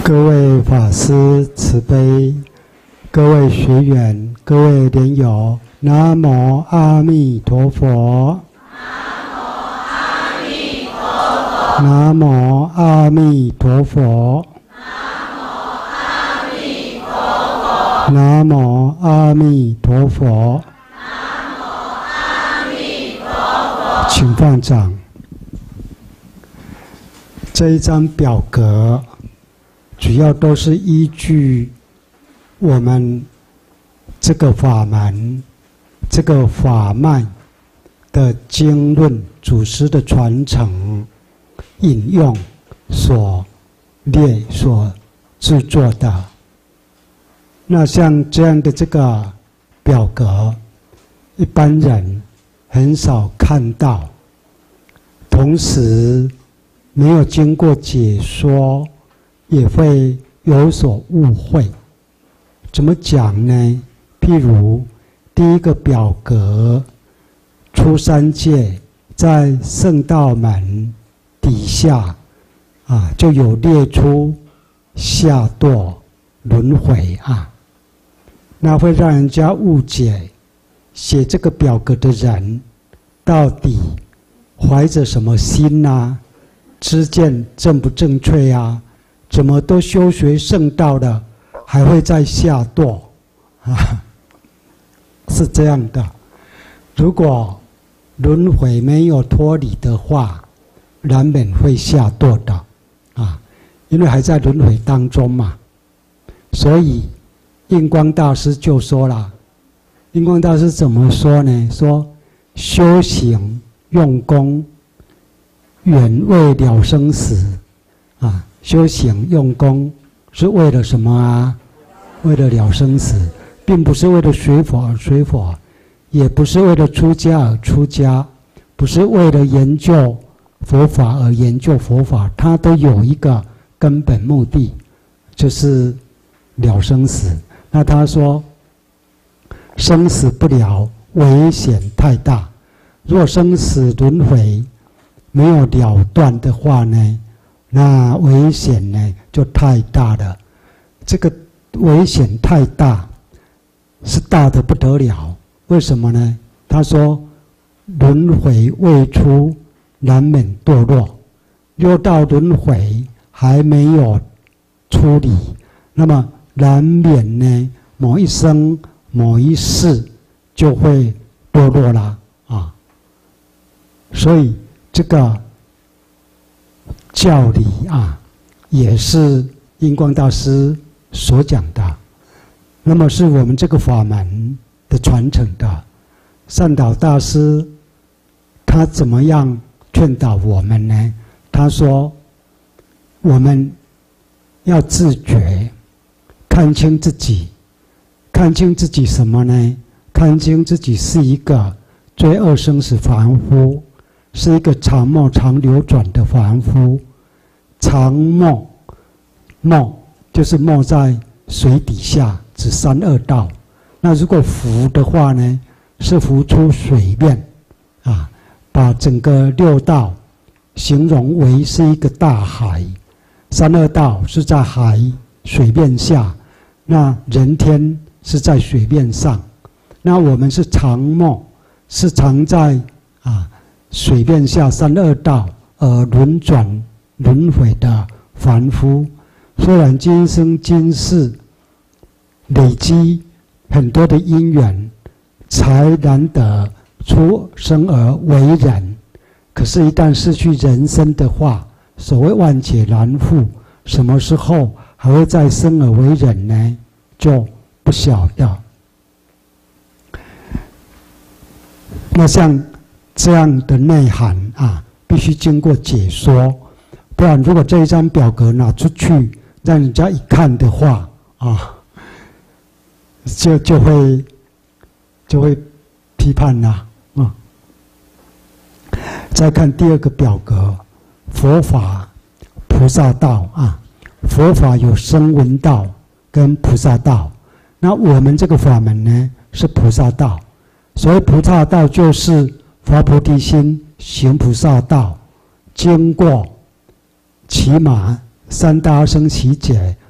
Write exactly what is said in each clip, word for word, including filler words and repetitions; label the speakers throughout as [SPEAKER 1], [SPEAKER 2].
[SPEAKER 1] 各位法师慈悲，各位学员，各位莲友，南无阿弥陀佛。南无阿弥陀佛。南无阿弥陀佛。请放掌。这一张表格主要都是依据我们这个法门、这个法脉的经论、祖师的传承、引用所列、所制作的。那像这样的这个表格，一般人很少看到，同时没有经过解说，也会有所误会。怎么讲呢？譬如第一个表格，出三界在圣道门底下啊，就有列出下堕轮回啊，那会让人家误解，写这个表格的人到底怀着什么心啊？知见正不正确啊？怎么都修学圣道了，还会再下堕啊？是这样的。如果轮回没有脱离的话，难免会下堕的啊，因为还在轮回当中嘛。所以印光大师就说了，印光大师怎么说呢？说修行用功，远为了生死啊！修行用功是为了什么啊？为了了生死，并不是为了学佛而学佛，也不是为了出家而出家，不是为了研究佛法而研究佛法，它都有一个根本目的，就是了生死。那他说，生死不了，危险太大。若生死轮回没有了断的话呢，那危险呢就太大了。这个危险太大，是大得不得了。为什么呢？他说，轮回未出，难免堕落。六道轮回还没有出离，那么难免呢，某一生、某一世就会堕落了啊。所以这个教理啊，也是印光大师所讲的。那么是我们这个法门的传承的。善导大师他怎么样劝导我们呢？他说，我们要自觉，看清自己。看清自己什么呢？看清自己是一个罪恶生死凡夫，是一个常梦常流转的凡夫。常梦，梦就是没在水底下，指三恶道。那如果浮的话呢，是浮出水面啊，把整个六道形容为是一个大海。三恶道是在海水面下，那人天是在水面上。那我们是常梦，是常在啊水面下三恶道而轮转轮回的凡夫。虽然今生今世累积很多的因缘，才难得出生而为人，可是一旦失去人身的话，所谓万劫难复，什么时候还会再生而为人呢？就不晓得。那像这样的内涵啊，必须经过解说，不然如果这一张表格拿出去让人家一看的话啊，就就会就会批判啦啊。再看第二个表格，佛法菩萨道啊，佛法有声闻道跟菩萨道。那我们这个法门呢，是菩萨道。所谓菩萨道，就是发菩提心，行菩萨道，经过起码三大阿僧祇劫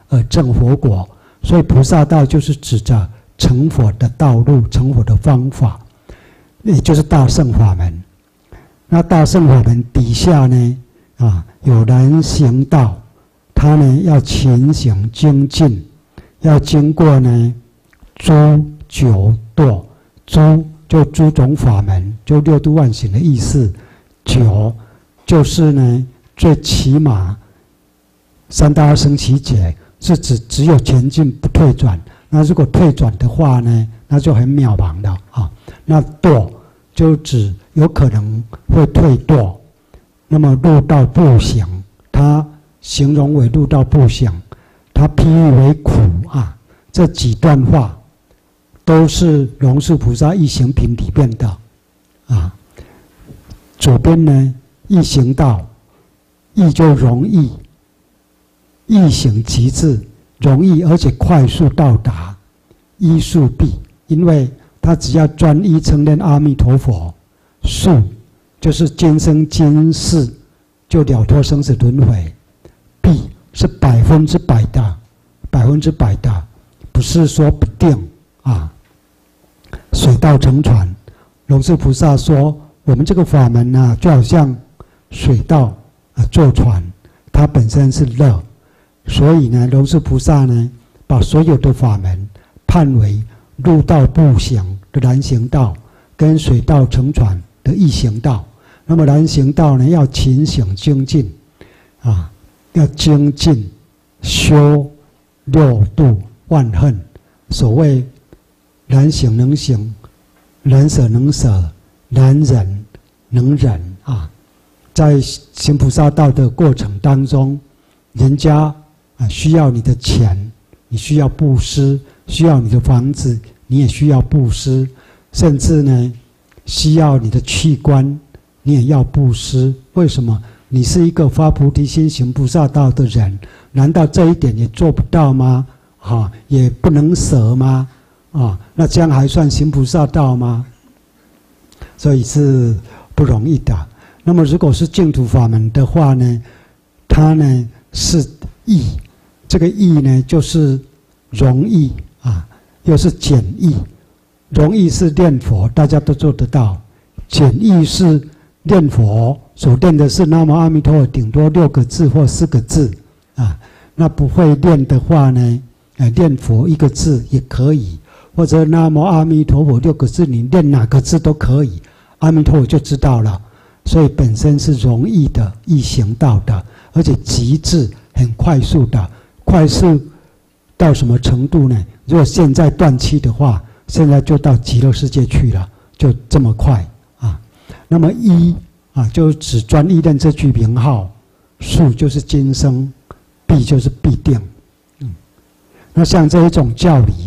[SPEAKER 1] 而证佛果。所以菩萨道就是指着成佛的道路、成佛的方法，也就是大乘法门。那大乘法门底下呢，啊，有人行道，他呢要勤行精进，要经过呢诸九堕，诸就诸种法门，就六度万行的意思。九就是呢最起码三大阿僧祇劫，是指只有前进不退转。那如果退转的话呢，那就很渺茫了啊。那堕就指有可能会退堕。那么入道步行，它形容为入道步行，它譬喻为苦啊。这几段话都是龙树菩萨一行品里面的啊。左边呢，易行道，易就容易，易行极致，容易而且快速到达依速必，因为他只要专一承认阿弥陀佛，速就是今生今世就了脱生死轮回，必是百分之百的，百分之百的，不是说不定啊。水到乘船，龙树菩萨说，我们这个法门呢、啊，就好像水道啊，坐船，它本身是乐，所以呢，龙树菩萨呢，把所有的法门判为入道步行的难行道，跟水道乘船的易行道。那么难行道呢，要勤行精进，啊，要精进修六度万恨。所谓难行能行，难舍能舍，难忍能忍啊。在行菩萨道的过程当中，人家啊需要你的钱，你需要布施；需要你的房子，你也需要布施；甚至呢，需要你的器官，你也要布施。为什么？你是一个发菩提心行菩萨道的人，难道这一点也做不到吗？啊，也不能舍吗？啊，那这样还算行菩萨道吗？所以是不容易的。那么如果是净土法门的话呢，它呢是易，这个易呢就是容易啊，又是简易。容易是念佛，大家都做得到；简易是念佛所念的是南无阿弥陀佛，顶多六个字或四个字啊。那不会念的话呢，呃，念佛一个字也可以，或者南无阿弥陀佛六个字，你念哪个字都可以，阿弥陀佛就知道了。所以本身是容易的，易行道的，而且极致很快速的。快速到什么程度呢？如果现在断气的话，现在就到极乐世界去了，就这么快啊。那么一啊，就只专一念这句名号，速就是今生，必就是必定。嗯，那像这一种教理，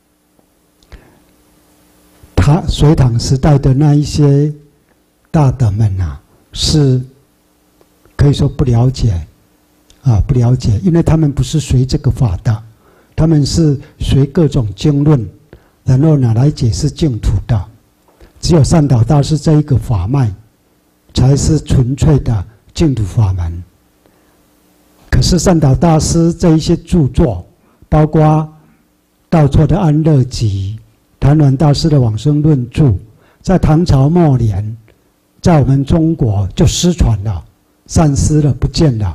[SPEAKER 1] 他隋唐时代的那一些大德们啊，是可以说不了解啊，不了解，因为他们不是随这个法的，他们是随各种经论，然后拿来解释净土的。只有善导大师这一个法脉，才是纯粹的净土法门。可是善导大师这一些著作，包括道绰的《安乐集》、谭鸾大师的《往生论著》，在唐朝末年，在我们中国就失传了、散失了、不见了，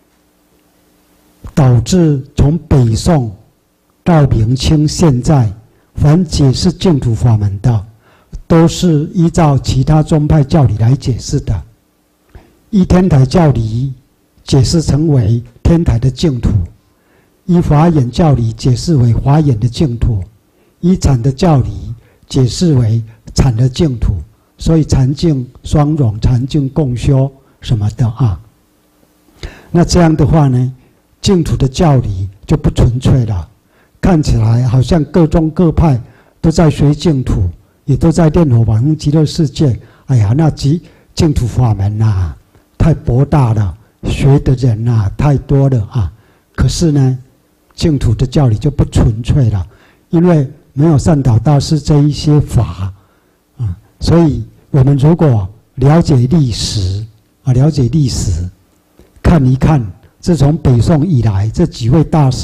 [SPEAKER 1] 导致从北宋到明清现在，凡解释净土法门的，都是依照其他宗派教理来解释的。依天台教理解释成为天台的净土，依华严教理解释为华严的净土，依禅的教理解释为禅的净土。所以禅净双融、禅净共修什么的啊，那这样的话呢，净土的教理就不纯粹了。看起来好像各宗各派都在学净土，也都在念佛往生极乐世界。哎呀，那极净土法门啊，太博大了，学的人啊太多了啊。可是呢，净土的教理就不纯粹了，因为没有善导大师这一些法啊。所以我们如果了解历史啊，了解历史，看一看自从北宋以来这几位大师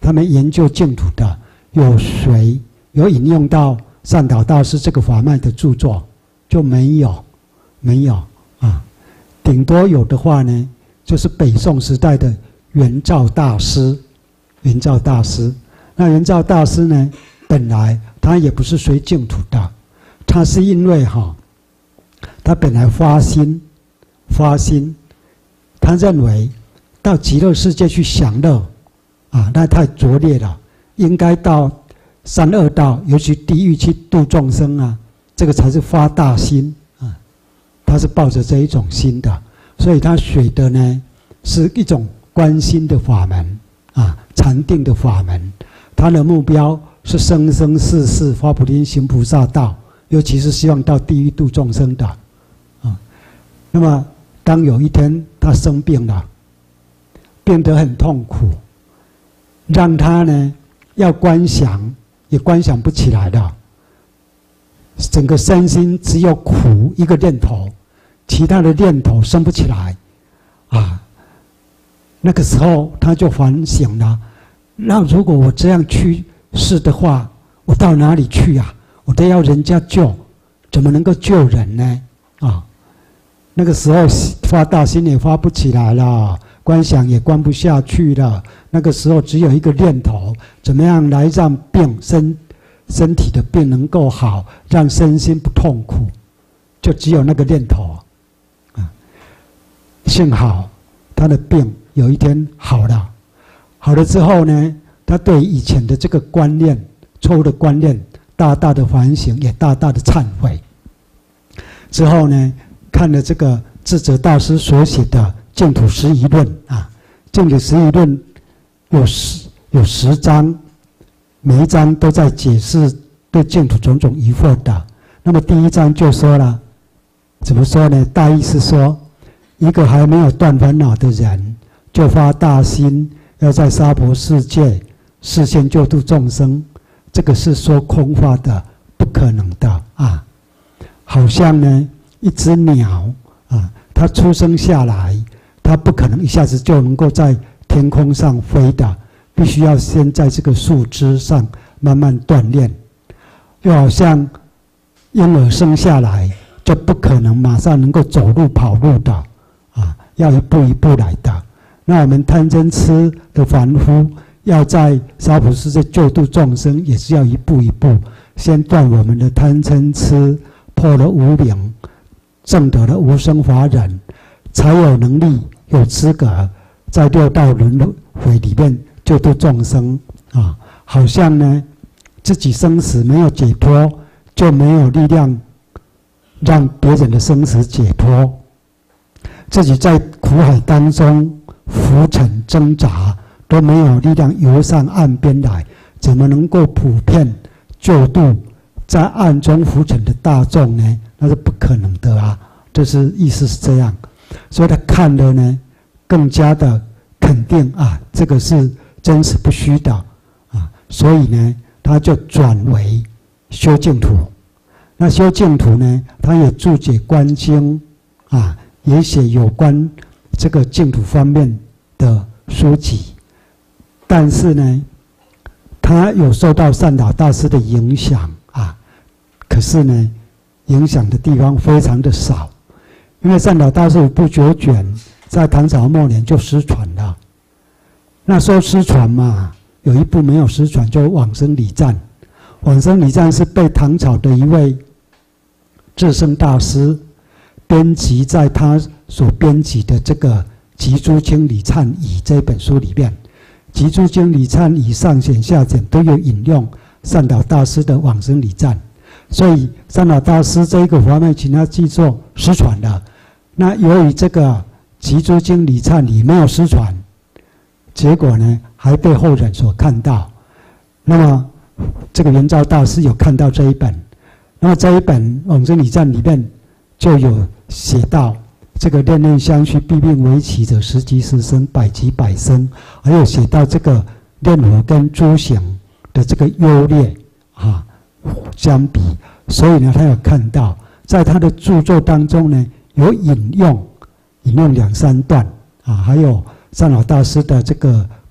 [SPEAKER 1] 他们研究净土的，有谁有引用到善导大师这个法脉的著作？就没有，没有啊。顶多有的话呢，就是北宋时代的圆照大师。圆照大师，那圆照大师呢，本来他也不是学净土的，他是因为哈，他本来发心，发心，他认为到极乐世界去享乐，啊，那太拙劣了，应该到三恶道，尤其地狱去度众生啊，这个才是发大心啊。他是抱着这一种心的，所以他学的呢是一种观心的法门啊，禅定的法门。他的目标是生生世世发菩提心行菩萨道，尤其是希望到地狱度众生的啊。那么当有一天他生病了，病得很痛苦，让他呢要观想也观想不起来了，整个身心只有苦一个念头，其他的念头生不起来啊。那个时候他就反省了，那如果我这样去世的话，我到哪里去啊？我都要人家救，怎么能够救人呢？啊，那个时候发大心也发不起来了，观想也观不下去了。那个时候只有一个念头，怎么样来让病身身体的病能够好，让身心不痛苦，就只有那个念头啊。幸好他的病有一天好了，好了之后呢，他对以前的这个观念、错误的观念大大的反省，也大大的忏悔。之后呢，看了这个智者大师所写的《净土十疑论》啊，《净土十疑论》有十有十章，每一章都在解释对净土种种疑惑的。那么第一章就说了，怎么说呢？大意是说，一个还没有断烦恼的人，就发大心，要在娑婆世界示现救度众生，这个是说空话的，不可能的啊。好像呢，一只鸟啊，它出生下来，它不可能一下子就能够在天空上飞的，必须要先在这个树枝上慢慢锻炼。又好像婴儿生下来，就不可能马上能够走路跑路的啊，要一步一步来的。那我们贪嗔痴的凡夫，要在娑婆世界救度众生，也是要一步一步，先断我们的贪嗔痴，破了无明，证得了无生法忍，才有能力有资格在六道轮回里面救度众生啊。好像呢，自己生死没有解脱，就没有力量让别人的生死解脱。自己在苦海当中浮沉挣扎，都没有力量游上岸边来，怎么能够普遍救度在暗中浮沉的大众呢？那是不可能的啊！这是意思是这样，所以他看了呢，更加的肯定啊，这个是真实不虚的啊，所以呢，他就转为修净土。那修净土呢，他也注解观经啊，也写有关这个净土方面的书籍，但是呢，他有受到善导大师的影响啊，可是呢，影响的地方非常的少，因为善导大师五部九卷在唐朝末年就失传了。那时候失传嘛，有一部没有失传，就《往生礼赞》。《往生礼赞》是被唐朝的一位智圣大师编辑在他所编辑的这个《集诸经礼忏仪》这本书里面，《集诸经礼忏仪》上显下简都有引用善导大师的《往生礼赞》，所以善导大师这一个法脉，请他记作失传了。那由于这个《集诸经礼忏仪》没有失传，结果呢还被后人所看到。那么这个圆照大师有看到这一本，那么这一本《往生礼赞》里面就有写到这个念念相续，必并为起者，十级十生，百级百生，还有写到这个念佛跟诸行的这个优劣啊相比，所以呢，他有看到在他的著作当中呢，有引用引用两三段啊，还有善导大师的这个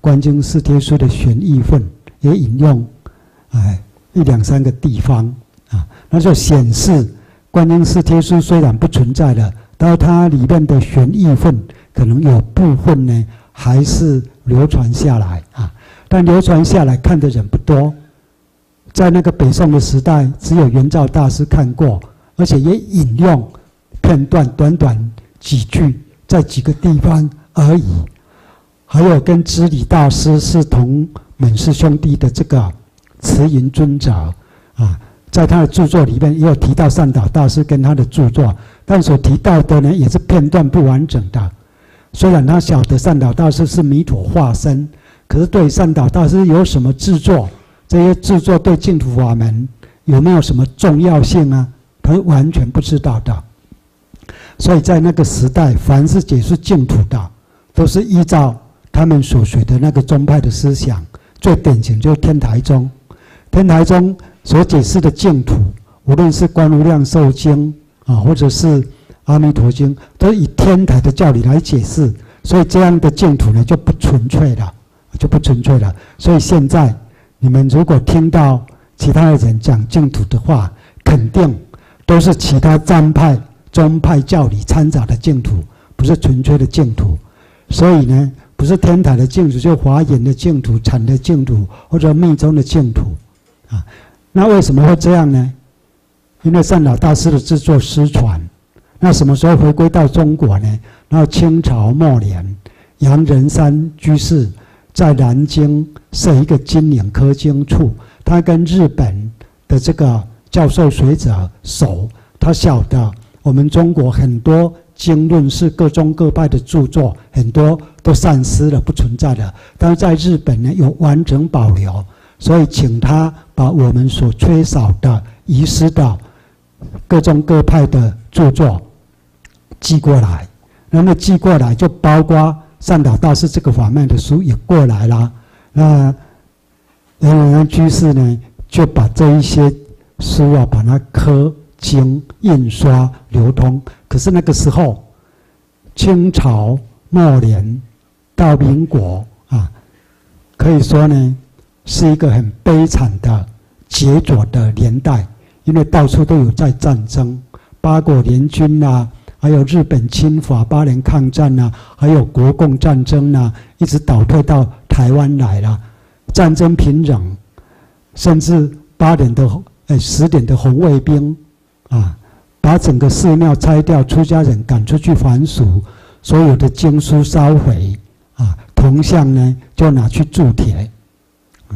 [SPEAKER 1] 观经四帖书的玄义分，也引用哎一两三个地方啊，那就显示观经四帖书虽然不存在了，但它里面的玄义分可能有部分呢还是流传下来啊，但流传下来看的人不多。在那个北宋的时代，只有圆照大师看过，而且也引用片段，短短几句，在几个地方而已。还有跟知礼大师是同门师兄弟的这个慈云尊者啊，在他的著作里面也有提到善导大师跟他的著作，但所提到的呢也是片段不完整的。虽然他晓得善导大师是弥陀化身，可是对善导大师有什么制作，这些制作对净土法门有没有什么重要性啊？他完全不知道的。所以在那个时代，凡是解释净土的，都是依照他们所学的那个宗派的思想。最典型就是天台宗，天台宗所解释的净土，无论是观无量寿经啊，或者是阿弥陀经，都以天台的教理来解释，所以这样的净土呢就不纯粹了，就不纯粹了。所以现在你们如果听到其他的人讲净土的话，肯定都是其他宗派、宗派教理掺杂的净土，不是纯粹的净土。所以呢，不是天台的净土，就华严的净土、禅的净土，或者密宗的净土啊。那为什么会这样呢？因为善导大师的制作失传。那什么时候回归到中国呢？然后清朝末年，杨仁山居士在南京设一个金陵科经处，他跟日本的这个教授学者熟，他晓得我们中国很多经论是各宗各派的著作，很多都散失了，不存在了，但是在日本呢有完整保留，所以请他把我们所缺少的、遗失的各宗各派的著作寄过来。那么寄过来就包括善导大师这个法门的书也过来了。那杨仁山居士呢，就把这一些书啊，把它刻经、印刷、流通。可是那个时候，清朝末年到民国啊，可以说呢，是一个很悲惨的劫浊的年代，因为到处都有在战争，八国联军啊。还有日本侵华、八年抗战呐、啊，还有国共战争呐、啊，一直倒退到台湾来了。战争平壤，甚至八点的哎十点的红卫兵啊，把整个寺庙拆掉，出家人赶出去还俗，所有的经书烧毁啊，铜像呢就拿去铸铁。嗯、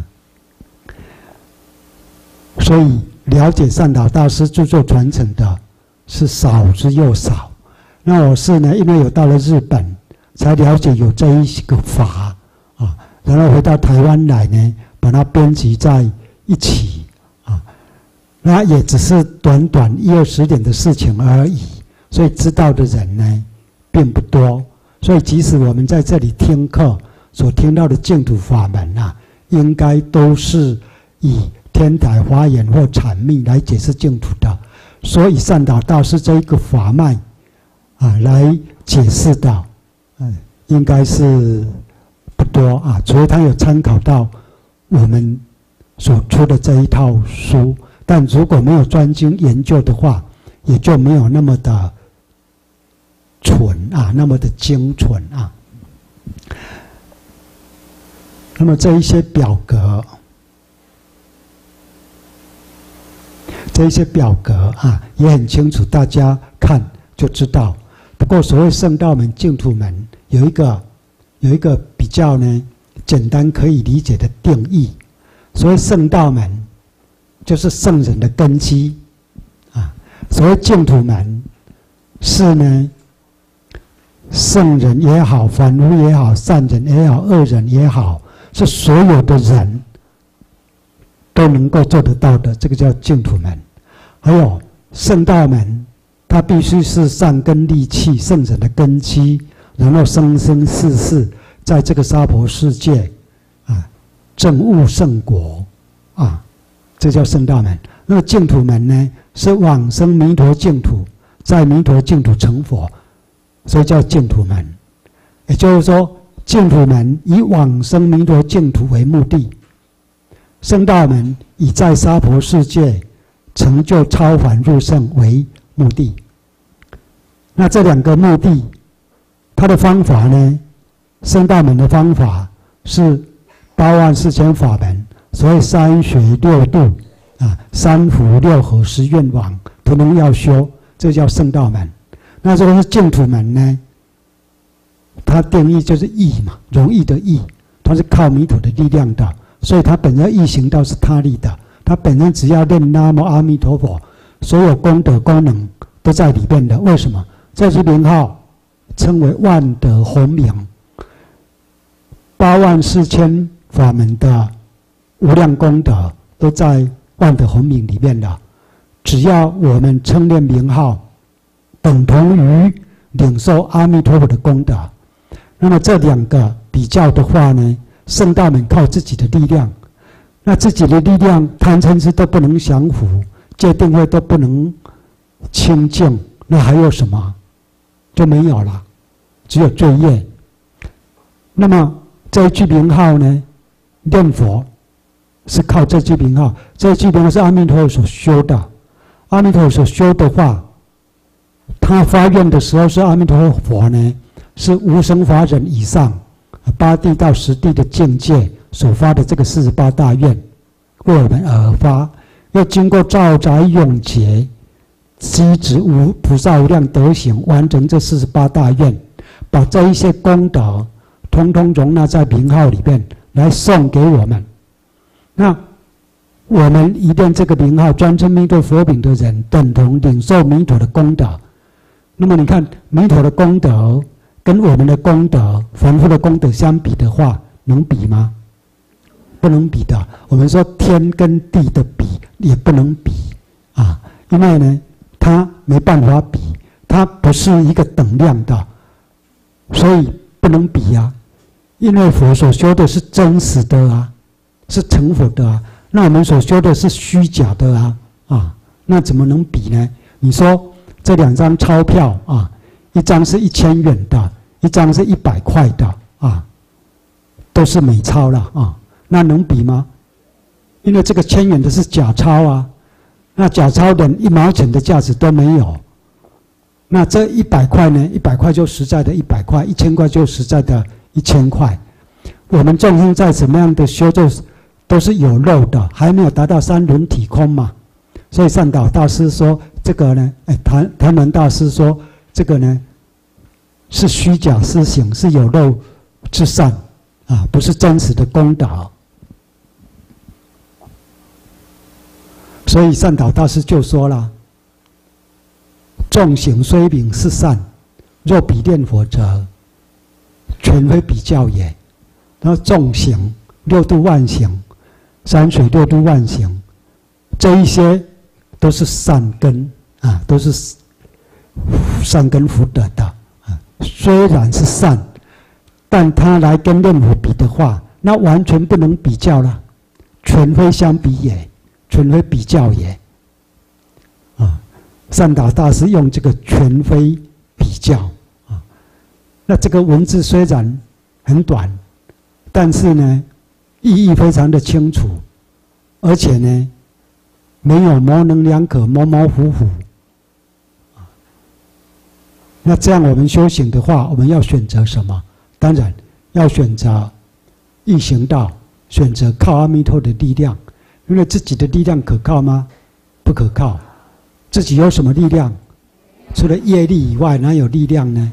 [SPEAKER 1] 所以了解善导大师著作传承的是少之又少。那我是呢，因为有到了日本，才了解有这一个法啊，然后回到台湾来呢，把它编辑在一起啊，那也只是短短一二十点的事情而已，所以知道的人呢并不多。所以即使我们在这里听课所听到的净土法门啊，应该都是以天台、华严或阐密来解释净土的。所以善导大师这一个法脉啊，来解释到，嗯，应该是不多啊，除非他有参考到我们所出的这一套书，但如果没有专精研究的话，也就没有那么的纯啊，那么的精纯啊。那么这一些表格，这一些表格啊，也很清楚，大家看就知道。不过，所谓圣道门、净土门，有一个有一个比较呢简单可以理解的定义。所谓圣道门，就是圣人的根基啊；所谓净土门，是呢圣人也好，凡夫也好，善人也好，恶人也好，是所有的人都能够做得到的，这个叫净土门。还有圣道门，它必须是善根利器，圣人的根基，然后生生世世在这个娑婆世界啊，证悟圣果啊，这叫圣道门。那么净土门呢，是往生弥陀净土，在弥陀净土成佛，所以叫净土门。也就是说， 净土门以往生弥陀净土为目的，圣道门以在娑婆世界成就超凡入圣为目的。那这两个目的，它的方法呢？圣道门的方法是八万四千法门，所谓三学六度啊，三福六合十愿王，通通要修，这叫圣道门。那这个是净土门呢？它定义就是易嘛，容易的易，它是靠弥陀的力量的，所以它本身易行道是他力的，它本身只要念南无阿弥陀佛，所有功德功能都在里面的。为什么？这支名号称为万德洪名，八万四千法门的无量功德都在万德洪名里面的。只要我们称念名号，等同于领受阿弥陀佛的功德。那么这两个比较的话呢，圣道门靠自己的力量，那自己的力量贪嗔痴都不能降伏，戒定慧都不能清净，那还有什么？就没有了，只有罪业。那么这一句名号呢，念佛是靠这句名号，这一句名号是阿弥陀佛所修的。阿弥陀佛所修的话，他发愿的时候是阿弥陀佛呢，是无生法忍以上八地到十地的境界所发的这个四十八大愿，为我们而发，又经过兆载永劫，积植无菩萨无量德行，完成这四十八大愿，把这一些功德通通容纳在名号里面来送给我们。那我们一念这个名号专称弥陀佛名的人，等同领受弥陀的功德。那么你看弥陀的功德跟我们的功德凡夫的功德相比的话，能比吗？不能比的。我们说天跟地的比也不能比啊，因为呢它没办法比，它不是一个等量的，所以不能比啊。因为佛所修的是真实的啊，是成佛的啊，那我们所修的是虚假的啊啊，那怎么能比呢？你说这两张钞票啊，一张是一千元的，一张是一百块的啊，都是美钞了啊，那能比吗？因为这个千元的是假钞啊。那假钞连一毛钱的价值都没有，那这一百块呢？一百块就实在的一百块，一千块就实在的一千块。我们众生在怎么样的修，就都是有漏的，还没有达到三轮体空嘛。所以善导大师说这个呢，哎，谭谭鸾大师说这个呢是虚假施行，是有漏之善啊，不是真实的功德。所以善导大师就说了：众行虽名是善，若比念佛者，全非比较也。然后众行六度万行，山水六度万行，这一些都是善根啊，都是善根福德的啊。虽然是善，但他来跟念佛比的话，那完全不能比较了，全非相比也。全非比较也，啊！善导大师用这个全非比较啊，那这个文字虽然很短，但是呢，意义非常的清楚，而且呢，没有模棱两可、模模糊糊。那这样我们修行的话，我们要选择什么？当然要选择易行道，选择靠阿弥陀的力量。因为自己的力量可靠吗？不可靠。自己有什么力量？除了业力以外，哪有力量呢？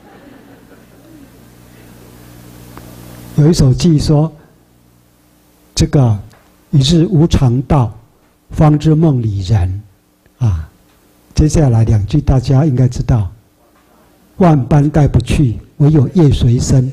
[SPEAKER 1] 有一首偈说：“这个一日无常道，方知梦里人。”啊，接下来两句大家应该知道：“万般带不去，唯有业随身。”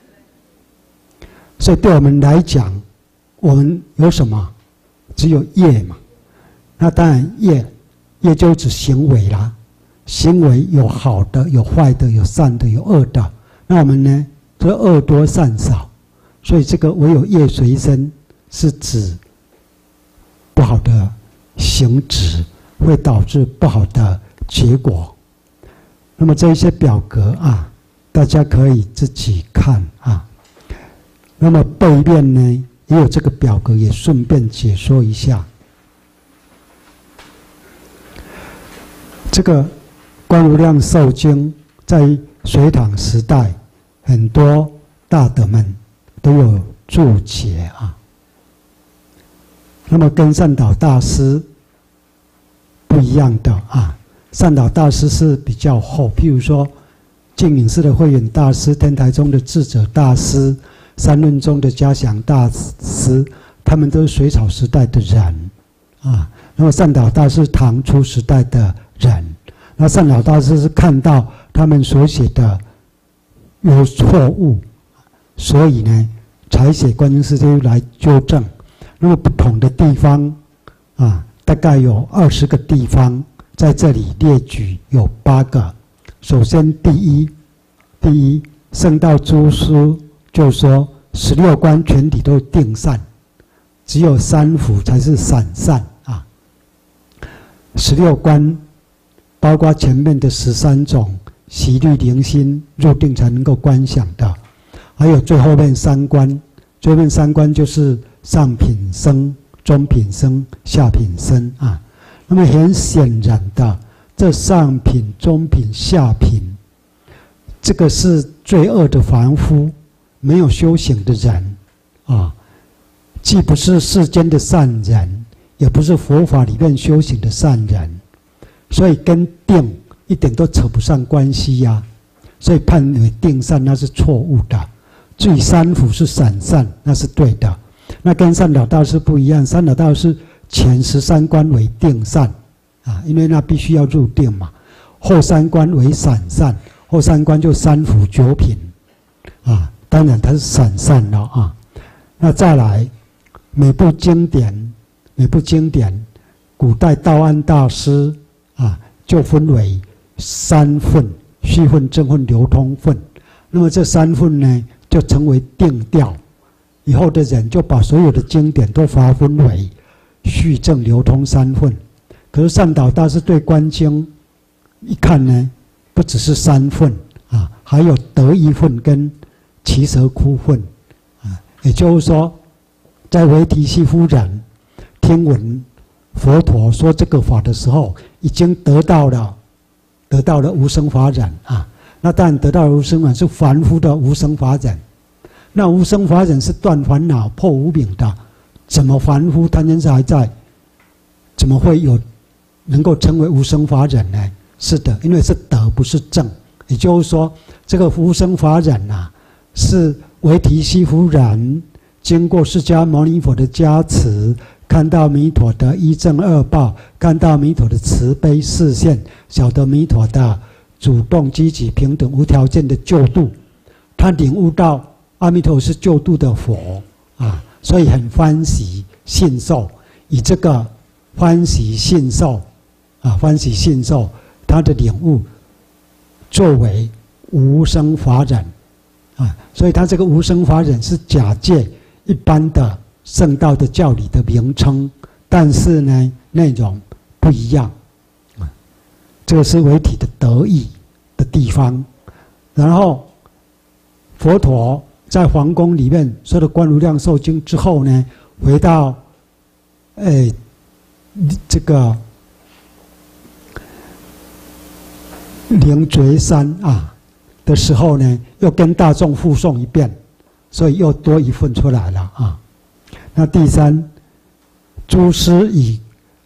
[SPEAKER 1] 所以对我们来讲，我们有什么？只有业嘛，那当然业，业就指行为啦。行为有好的，有坏的，有善的，有恶的。那我们呢，这恶多善少，所以这个唯有业随身，是指不好的行止会导致不好的结果。那么这一些表格啊，大家可以自己看啊。 那么背面呢也有这个表格，也顺便解说一下。这个观无量寿经在隋唐时代，很多大德们都有注解啊。那么跟善导大师不一样的啊，善导大师是比较厚，譬如说净隐寺的慧远大师、天台宗的智者大师、三论宗的嘉祥大师，他们都是隋朝时代的人啊。那么善导大师唐初时代的人，那善导大师是看到他们所写的有错误，所以呢才写《观经世界录》来纠正。那么不同的地方啊，大概有二十个地方，在这里列举有八个。首先，第一，第一，圣道诸书就说十六观全体都定善，只有三辅才是散善啊。十六观包括前面的十三种习虑灵心入定才能够观想的，还有最后面三观，最后面三观就是上品生、中品生、下品生啊。那么很显然的，这上品、中品、下品，这个是罪恶的凡夫，没有修行的人啊，既不是世间的善人，也不是佛法里面修行的善人，所以跟定一点都扯不上关系呀、啊。所以判为定善那是错误的，至于三辅是散善，那是对的。那跟善导大师不一样，善导大师前十三观为定善啊，因为那必须要入定嘛。后三观为散善，后三观就三辅九品啊，当然它是散善了啊。那再来，每部经典，每部经典，古代道安大师啊，就分为三分：虚分、正分、流通分。那么这三分呢，就成为定调。以后的人就把所有的经典都划分为虚正流通三分。可是善导大师对观经一看呢，不只是三分啊，还有得一分跟其蛇窟分啊。也就是说，在维提西夫人听闻佛陀说这个法的时候，已经得到了得到了无生法忍啊。那当然得到了无生法忍是凡夫的无生法忍。那无生法忍是断烦恼、破无明的，怎么凡夫贪嗔痴还在？怎么会有能够成为无生法忍呢？是的，因为是德，不是正。也就是说，这个无生法忍啊，是维提西夫人经过释迦牟尼佛的加持，看到弥陀的一正二报，看到弥陀的慈悲示现，晓得弥陀的主动、积极、平等、无条件的救度，他领悟到阿弥陀是救度的佛啊，所以很欢喜信受，以这个欢喜信受啊，欢喜信受他的领悟作为无生法忍啊，所以他这个无生法忍是假借一般的圣道的教理的名称，但是呢内容不一样啊，这个是维体的得意的地方。然后佛陀在皇宫里面说的观无量寿经之后呢，回到，哎，这个灵觉山啊的时候呢，又跟大众复诵一遍，所以又多一份出来了啊。那第三，诸师以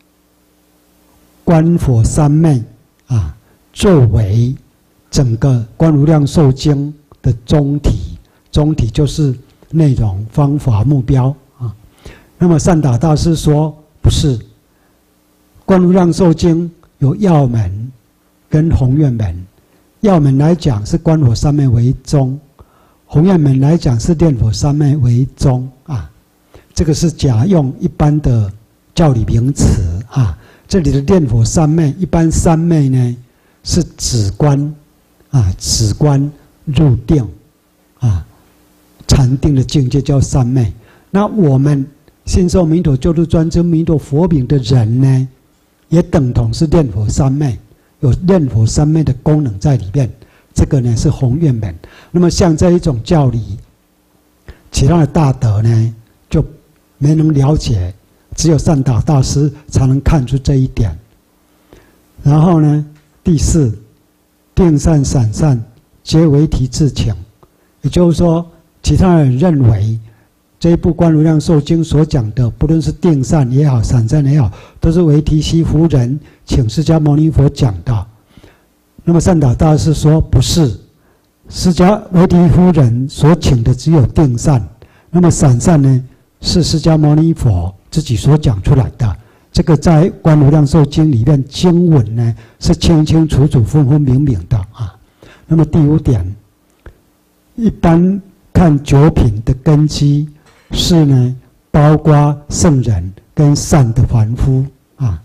[SPEAKER 1] 观佛三昧啊作为整个观无量寿经的宗体。总体就是内容、方法、目标啊。那么善导大师说，不是，观无量寿经有要门跟宏愿门。要门来讲是观佛三昧为宗，宏愿门来讲是念佛三昧为宗啊。这个是假用一般的教理名词啊。这里的念佛三昧，一般三昧呢是止观啊，止观入定啊。禅定的境界叫三昧。那我们信受弥陀救度专知弥陀佛名的人呢，也等同是念佛三昧，有念佛三昧的功能在里面。这个呢是宏愿门。那么像这一种教理， 其他的大德呢就没能了解，只有善导大师才能看出这一点。然后呢，第四，定善散善皆为体自请，也就是说，其他人认为这一部《观无量寿经》所讲的，不论是定善也好，散善也好，都是维提西夫人请释迦牟尼佛讲的。那么善导大师说不是，释迦维提夫人所请的只有定善，那么散善呢是释迦牟尼佛自己所讲出来的。这个在《观无量寿经》里面经文呢是清清楚楚、分分明明的啊。那么第五点，一般看九品的根基是呢，包括圣人跟善的凡夫啊，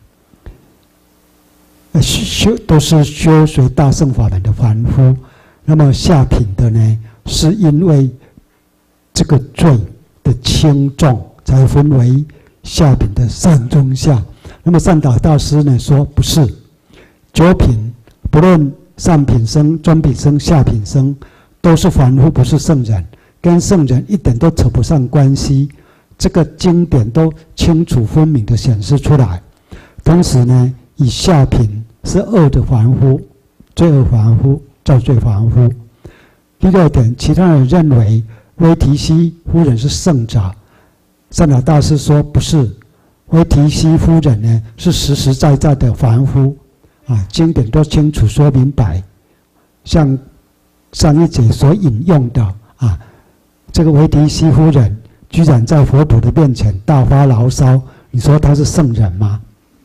[SPEAKER 1] 修都是修学大乘法门的凡夫。那么下品的呢，是因为这个罪的轻重，才分为下品的上中下。那么善导大师呢说不是，九品不论上品生、中品生、下品生，都是凡夫，不是圣人，跟圣人一点都扯不上关系。这个经典都清楚分明地显示出来。同时呢，以下品是恶的凡夫，罪恶凡夫、造罪凡夫。第六点，其他人认为威提西夫人是圣者，善导大师说不是，威提西夫人呢是实实在在的凡夫啊，经典都清楚说明白。像上一节所引用的啊，这个维提西夫人居然在佛陀的面前大发牢骚，你说她是圣人吗？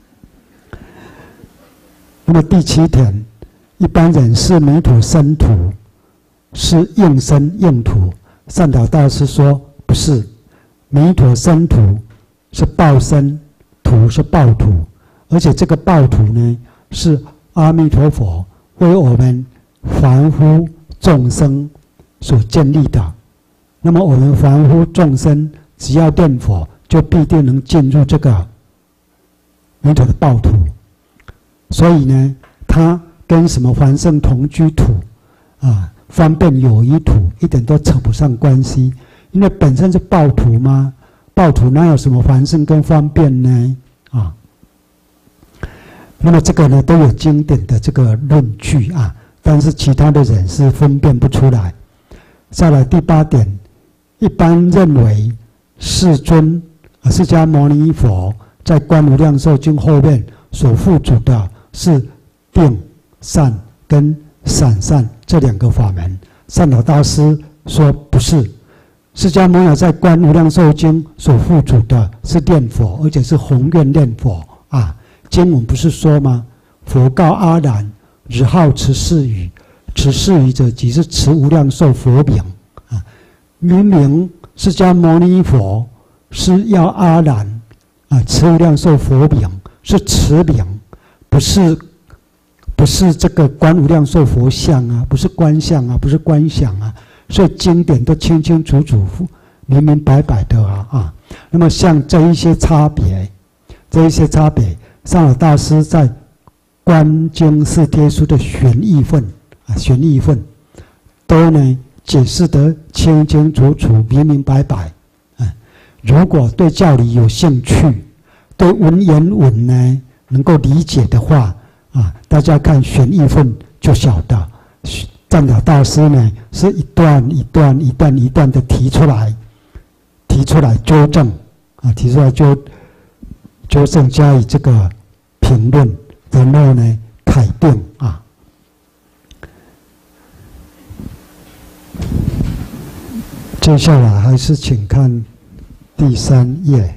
[SPEAKER 1] 那么第七点，一般人视弥陀身土是应身应土，善导大师说不是，弥陀身土是报身，土是报土，而且这个报土呢是阿弥陀佛为我们凡夫众生所建立的。那么我们凡夫众生只要念佛，就必定能进入这个弥陀的报土。所以呢，它跟什么凡圣同居土啊、方便有余土一点都扯不上关系，因为本身是报土嘛，报土哪有什么凡圣跟方便呢？啊，那么这个呢都有经典的这个论据啊，但是其他的人是分辨不出来。再来第八点，一般认为世尊啊释迦牟尼佛在《观无量寿经》后面所附主的是定善跟散善这两个法门。善导大师说不是，释迦牟尼在《观无量寿经》所附主的是念佛，而且是宏愿念佛啊。经文不是说吗？佛告阿难：日号持是语，持是语者即是持无量寿佛名啊。明明释迦牟尼佛是要阿难啊持无量寿佛名，是持名，不是不是这个观无量寿佛像啊，不是观相啊，不是观想啊。所以经典都清清楚楚、明明白白的啊啊。那么像这一些差别，这一些差别，善导大师在《观经四帖书》的玄义分啊，玄义分都呢解释得清清楚楚、明明白白。啊，如果对教理有兴趣，对文言文呢能够理解的话啊，大家看玄义分就晓得。善导大师呢是一段一段一段一段的提出来，提出来纠正啊，提出来纠纠正加以这个评论，然后呢改定啊。接下来还是请看第三页。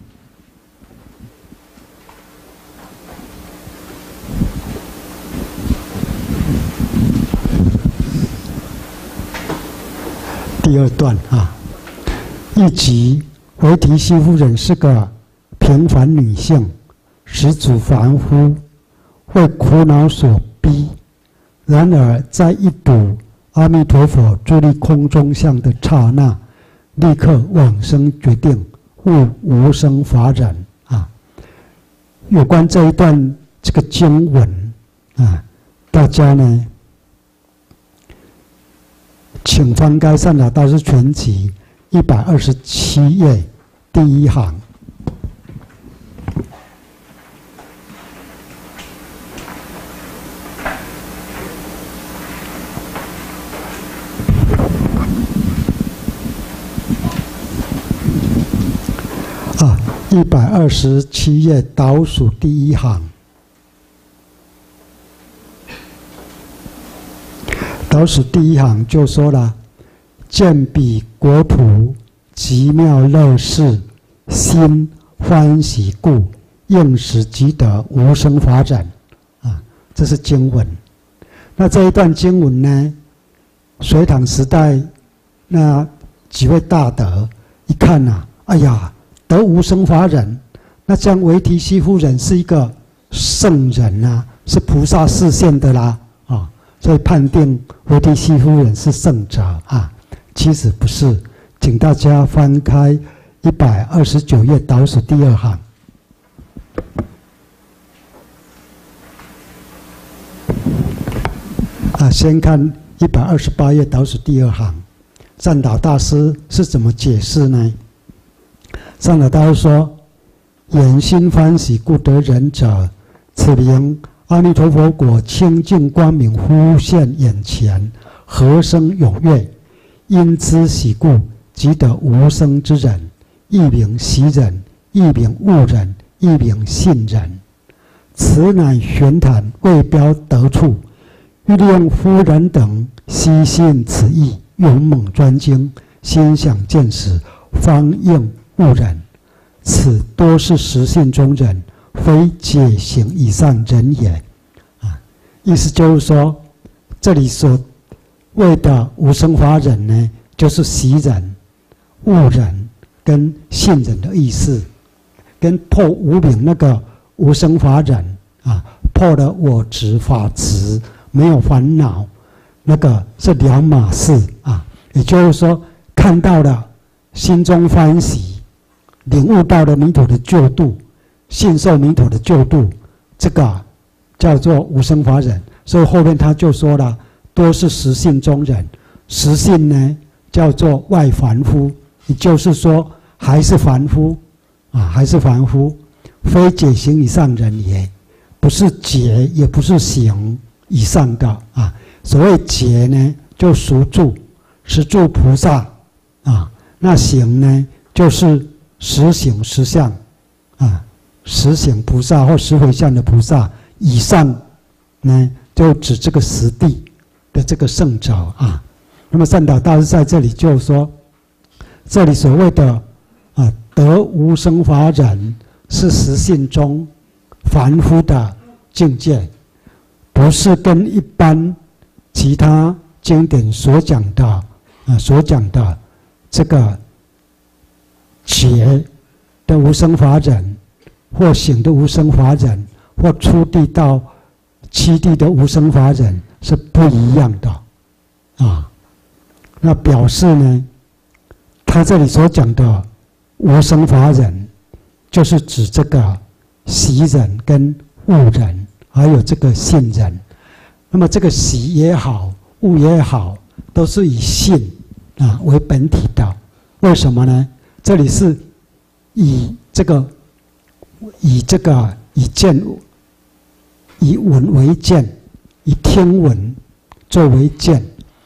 [SPEAKER 1] 第二段啊，一即维提西夫人是个平凡女性，始祖凡夫，为苦恼所逼。然而在一睹阿弥陀佛伫立空中相的刹那，立刻往生决定，悟无生法忍啊。有关这一段这个经文啊，大家呢，请翻开《善导大师全集》 一百二十七页第一行。啊，一百二十七页倒数第一行。倒数第一行就说了：见彼国土极妙乐事，心欢喜故，应使即得无生法忍。啊，这是经文。那这一段经文呢，隋唐时代那几位大德一看呐、啊，哎呀，得无生法忍，那这样维提西夫人是一个圣人啊，是菩萨示现的啦，啊，所以判定维提西夫人是圣者啊。其实不是，请大家翻开一百二十九页倒数第二行。啊，先看一百二十八页倒数第二行，善导大师是怎么解释呢？善导大师说：“眼心欢喜故得忍者，此名阿弥陀佛果清净光明忽现眼前，和声踊跃。因知喜故，即得无生之忍，亦名喜忍，亦名悟忍，亦名信忍。此乃玄谈未标得处，欲利用夫人等悉信此意，勇猛专精，心想见识，方应悟忍。此多是实性中忍，非解行以上忍也。”啊，意思就是说，这里所谓的无生法忍呢，就是喜忍、悟忍跟信忍的意思，跟破无明那个无生法忍啊，破了我执法执，没有烦恼，那个是两码事啊。也就是说，看到了心中欢喜，领悟到了弥陀的救度，信受弥陀的救度，这个叫做无生法忍。所以后面他就说了，多是实性中忍，实性呢叫做外凡夫，也就是说还是凡夫啊，还是凡夫，非解行以上人也，不是解也不是行以上的啊。所谓解呢，就熟住实住菩萨啊，那行呢就是实行实相啊，实行菩萨或实回向的菩萨以上呢，就指这个实地的这个圣者啊。那么善导大师在这里就说，这里所谓的啊得无生法忍，是实性中凡夫的境界，不是跟一般其他经典所讲的啊所讲的这个解的无生法忍，或行的无生法忍，或出地到七地的无生法忍是不一样的啊。那表示呢，他这里所讲的无生法忍，就是指这个喜忍跟悟忍，还有这个信忍。那么这个喜也好，悟也好，都是以信啊为本体的。为什么呢？这里是以这个以这个以见以闻为见，以听闻作为见。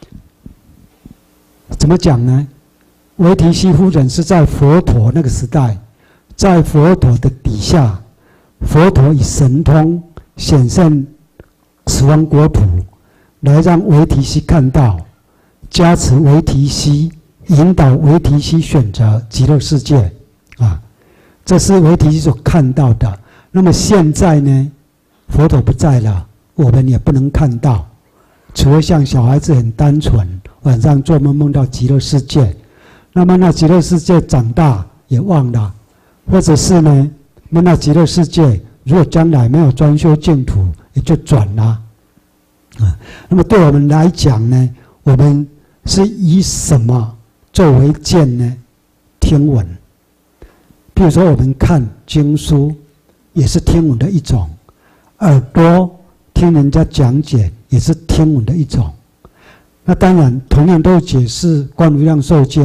[SPEAKER 1] 怎么讲呢？维提西夫人是在佛陀那个时代，在佛陀的底下，佛陀以神通显现十方国土，来让维提西看到，加持维提西，引导维提西选择极乐世界啊，这是维提西所看到的。那么现在呢，佛陀不在了，我们也不能看到，除非像小孩子很单纯，晚上做梦梦到极乐世界，那么那极乐世界长大也忘了，或者是呢，那那极乐世界如果将来没有专修净土，也就转了啊。那么对我们来讲呢，我们是以什么作为见呢？听闻。比如说我们看经书，也是听闻的一种；耳朵听人家讲解，也是听闻的一种。那当然，同样都解释《观无量寿经》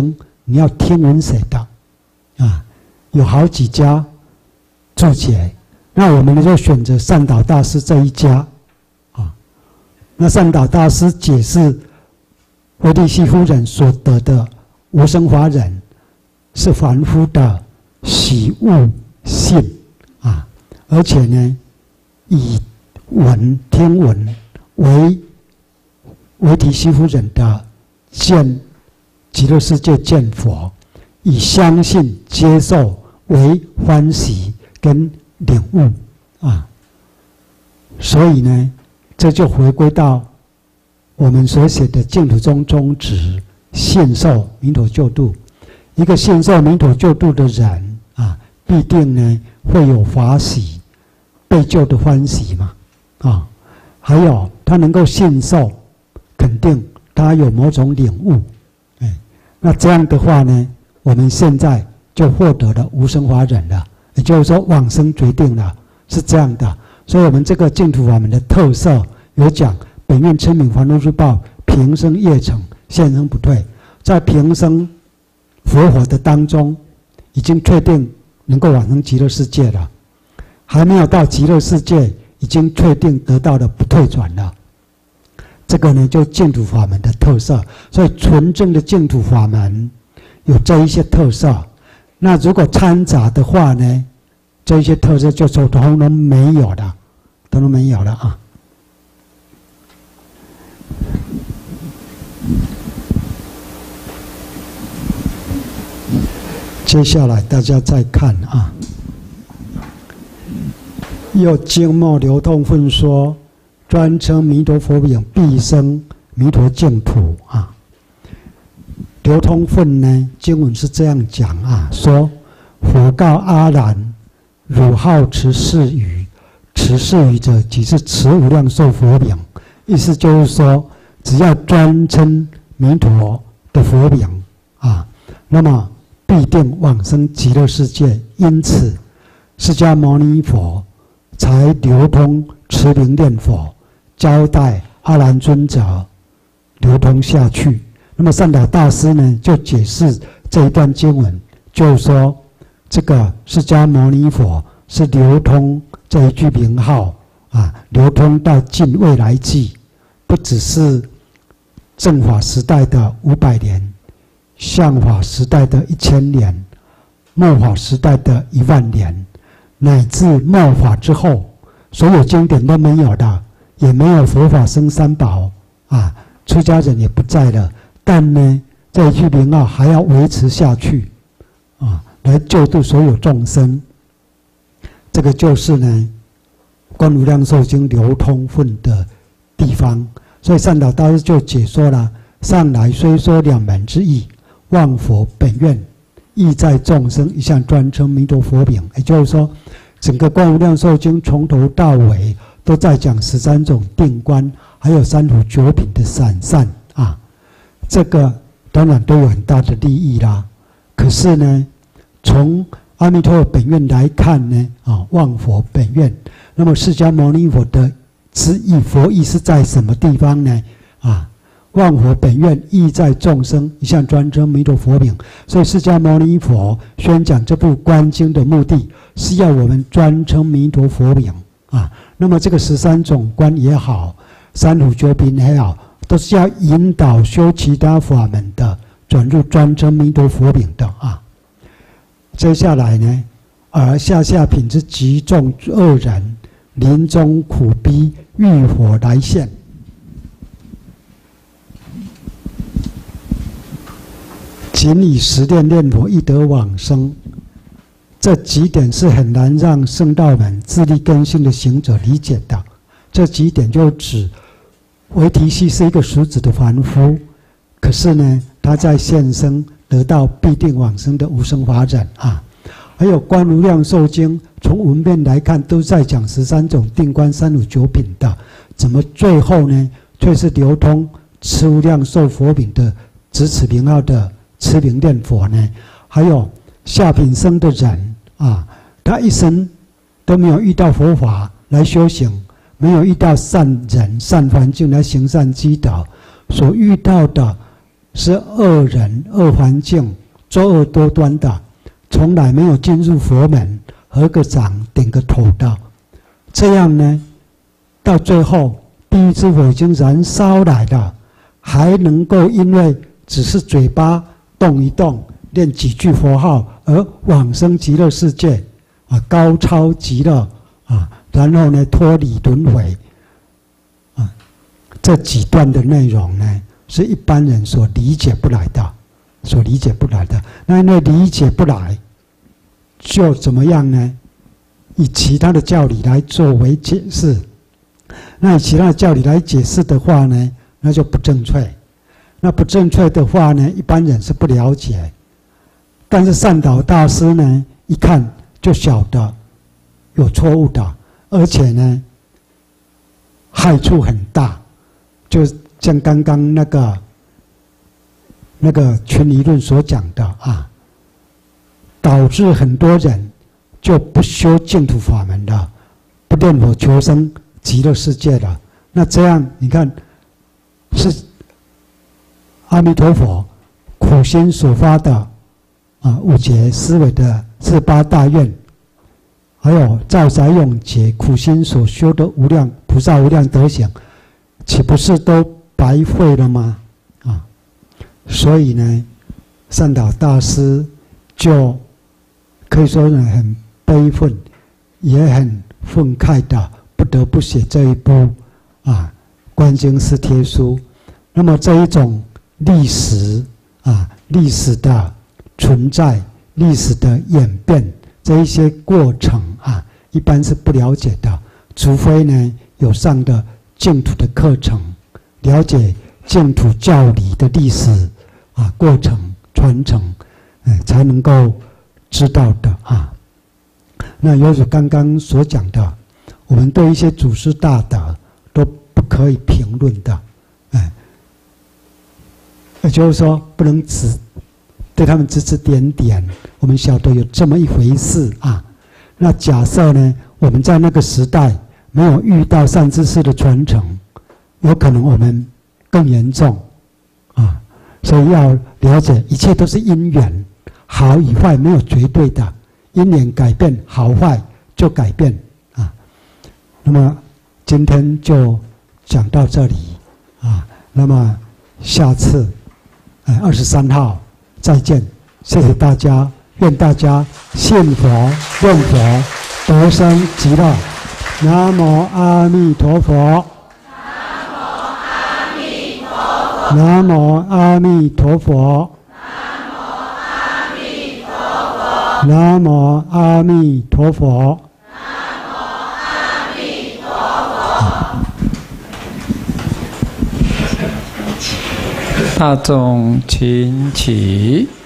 [SPEAKER 1] 你要听闻谁的？啊，有好几家注解，那我们就选择善导大师这一家。啊，那善导大师解释维提西夫人所得的无生法忍是凡夫的喜恶性啊，而且呢，以闻听闻为维提西夫人的见极乐世界见佛，以相信接受为欢喜跟领悟啊，所以呢，这就回归到我们所写的净土宗宗旨，信受弥陀救度。一个信受弥陀救度的人啊，必定呢会有法喜，被救的欢喜嘛啊，还有他能够信受，肯定他有某种领悟，哎，那这样的话呢，我们现在就获得了无生法忍了，也就是说往生决定了，是这样的。所以我们这个净土法门的特色有讲本愿称名还如是报，平生业成，现生不退。在平生佛法的当中，已经确定能够往生极乐世界了，还没有到极乐世界，已经确定得到了不退转了。这个呢，就净土法门的特色。所以纯正的净土法门有这一些特色。那如果掺杂的话呢，这一些特色就都通通没有了，通通没有了啊。接下来大家再看啊，又经末流通分说，专称弥陀佛名，必生弥陀净土啊。流通分呢，经文是这样讲啊，说佛告阿难：汝好持是语，持是语者，即是持无量寿佛名。意思就是说，只要专称弥陀的佛名啊，那么必定往生极乐世界。因此，释迦牟尼佛才流通持名念佛，交代阿难尊者流通下去。那么善导大师呢，就解释这一段经文，就是说，这个释迦牟尼佛是流通这一句名号啊，流通到近未来际，不只是正法时代的五百年。相法时代的一千年，末法时代的一万年，乃至末法之后，所有经典都没有的，也没有佛法僧三宝啊，出家人也不在了。但呢，这一句名号还要维持下去啊，来救度所有众生。这个就是呢，观无量寿经流通分的地方。所以善导大师就解说了：上来虽说两门之意。望佛本愿，意在众生，一向专称弥陀佛名。也就是说，整个《观无量寿经》从头到尾都在讲十三种定观，还有三土九品的散散啊。这个当然都有很大的利益啦。可是呢，从阿弥陀佛本愿来看呢，啊，望佛本愿，那么释迦牟尼佛的之意，佛意是在什么地方呢？啊？望佛本愿，意在众生，一向专称弥陀佛名。所以释迦牟尼佛宣讲这部观经的目的，是要我们专称弥陀佛名啊。那么这个十三种观也好，三土九品也好，都是要引导修其他法门的，转入专称弥陀佛名的啊。接下来呢，而下下品之极重恶人，临终苦逼，欲火来现。仅以十念念佛亦得往生，这几点是很难让圣道们自力更新的行者理解的。这几点就指维提西是一个俗子的凡夫，可是呢，他在现生得到必定往生的无生法忍啊。还有《观无量寿经》，从文面来看都在讲十三种定观、三五九品的，怎么最后呢，却是流通持无量寿佛品的执此名号的持名念佛呢？还有下品生的人啊，他一生都没有遇到佛法来修行，没有遇到善人善环境来行善积德，所遇到的是恶人恶环境作恶多端的，从来没有进入佛门，合个掌点个头的，这样呢，到最后地狱之火已经燃烧来了，还能够因为只是嘴巴动一动，念几句佛号而往生极乐世界，啊，高超极乐啊，然后呢脱离轮回，啊，这几段的内容呢，是一般人所理解不来的，所理解不来的。那因为理解不来，就怎么样呢？以其他的教理来作为解释。那以其他的教理来解释的话呢，那就不正确。那不正确的话呢，一般人是不了解。但是善导大师呢，一看就晓得有错误的，而且呢，害处很大。就像刚刚那个那个群理论所讲的啊，导致很多人就不修净土法门了，不念佛求生极乐世界了。那这样你看，是阿弥陀佛苦心所发的啊五劫思维的四八大愿，还有兆载永劫苦心所修的无量菩萨无量德行，岂不是都白费了吗？啊，所以呢，善导大师就可以说呢很悲愤，也很愤慨的，不得不写这一部啊《观经四帖书》。那么这一种历史啊，历史的存在、历史的演变这一些过程啊，一般是不了解的，除非呢有上的净土的课程，了解净土教理的历史啊过程传承，嗯，才能够知道的啊。那有如刚刚所讲的，我们对一些祖师大德都不可以评论的，哎，也就是说不能只对他们指指点点。我们晓得有这么一回事啊。那假设呢，我们在那个时代没有遇到善知识的传承，有可能我们更严重啊。所以要了解，一切都是因缘，好与坏没有绝对的，因缘改变，好坏就改变啊。那么今天就讲到这里啊。那么下次，哎，二十三号再见，谢谢大家，愿大家信佛、问佛、得生极乐。南无阿弥陀佛。南无阿弥陀佛。南无阿弥陀佛。
[SPEAKER 2] 大众请起。